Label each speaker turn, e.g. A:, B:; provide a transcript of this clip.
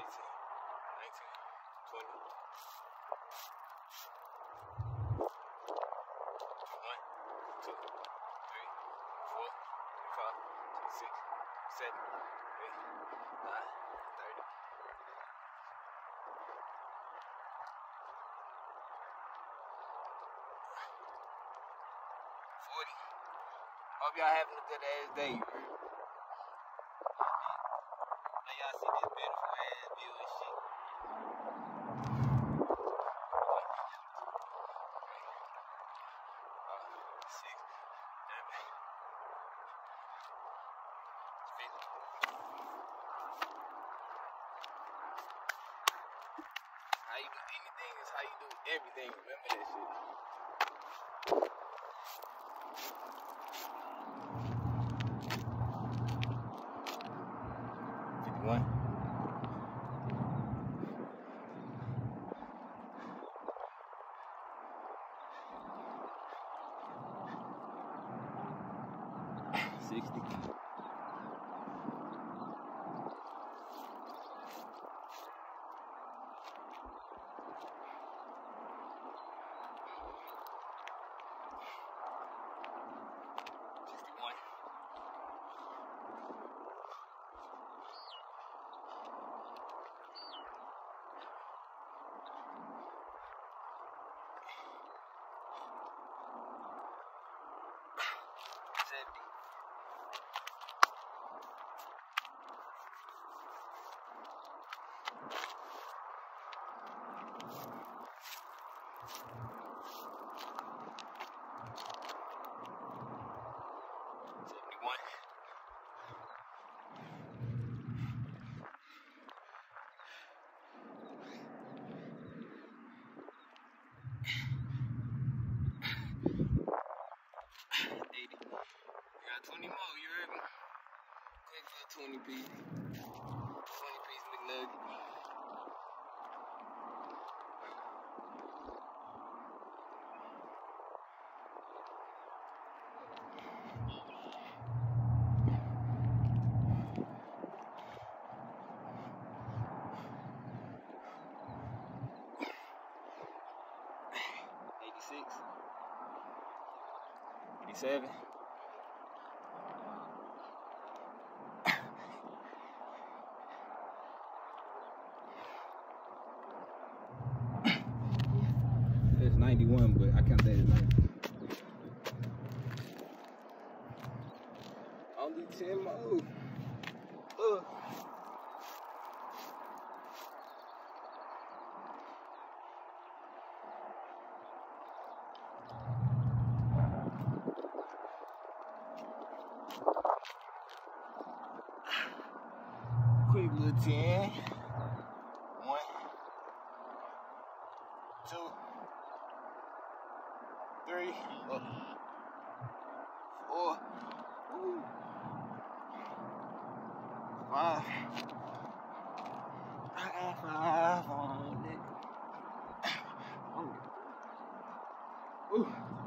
A: Hope y'all having a good ass day. Now y'all see this beautiful ass view and shit. 6, 7, 8. How you do anything is how you do everything. Remember that shit. One. You heard me? Quick for a 20 piece. 20 piece McNugget. $87. It's 91, but I count that as 90. Only 10 more. Quick little 10. 1, 2, 3, 4, 5. I got 5 on it.